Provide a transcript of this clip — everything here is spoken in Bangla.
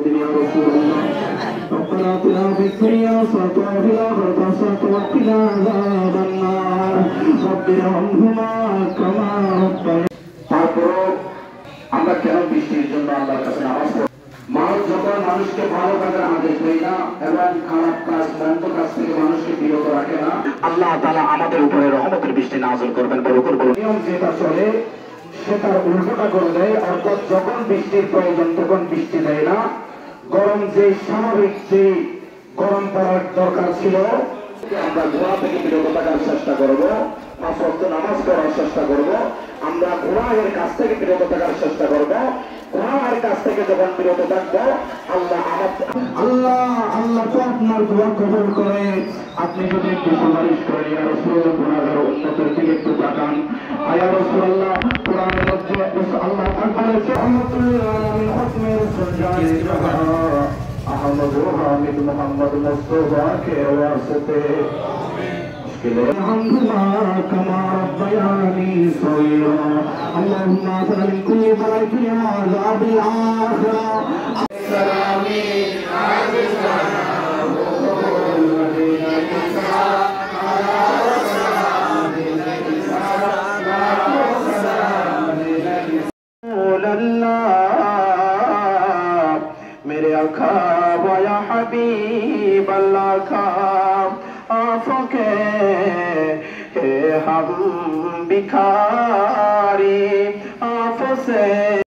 الدين يا رسول الله ربنا آتنا في الدنيا حسنة وفي الآخرة حسنة وقنا عذاب النار رب ارحمهما كما ربياني তারপরও আমরা কেন বৃষ্টির জন্য আল্লাহর কাছে নামাজ পড়ি মানুষ যখন মানুষকে ভালো কাজের আদেশ দেয় না এবং খারাপ কাজ মন্দ কাজ থেকে মানুষকে বিরত রাখে না আল্লাহ তাআলা আমাদের উপরে রহমতের বৃষ্টি নাযিল করবেন বরকত বলুন নিয়ম যেটা চলে সেটার উল্টোটা করে দেয় অর্থাৎ যখন বৃষ্টির প্রয়োজন তখন বৃষ্টি দেয় না গরম যে স্বাভাবিক যে গরম পড়ার দরকার ছিল আমরা ঘোড়া থেকে বিরত থাকার চেষ্টা করবো 5 ওয়াক্ত নামাজ পড়ার চেষ্টা করবো আমরা ঘোড়ার কাছ থেকে বিরত থাকার চেষ্টা করবো ঘোড়ার কাছ থেকে যখন বিরত থাকবো আল্লাহ তো আপনার দোয়া কবুল করে আপনি যদি একটু সুপারিশ করেন ইয়া রাসূলুল্লাহ গুনাহগার উম্মতের দিকে একটু তাকান ইয়া রাসূলুল্লাহ কোরআনের মধ্যে আল্লাহ তাআলা বলেছে আল্লাহুল আলামিন হুকমের সরকারে আহমদ হামিদ মোহাম্মদ মুস্তাফা কে ওয়াসিতে ارحمهما كما ربياني صغيرا اللهم اغفر من كل ضيف وعذاب الاخره سلامي मेरे आका या हबीब अल्लाह का आंखों के हम भिखारी आंखों से